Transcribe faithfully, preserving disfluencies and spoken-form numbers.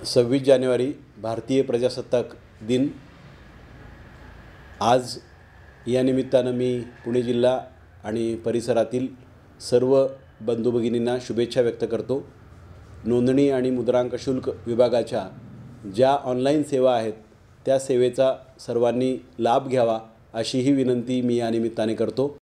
सव्वीस जानेवारी भारतीय प्रजासत्ताक दिन। आज या निमित्तानं मी पुणे जिल्हा आणि परिसरातील सर्व बंधू भगिनींना शुभेच्छा व्यक्त करतो। नोंदणी आणि मुद्रांक शुल्क विभागाच्या ज्या ऑनलाईन सेवा आहेत त्या सेवेचा सर्वांनी लाभ घ्यावा अशी ही विनंती मी या निमित्ताने करतो।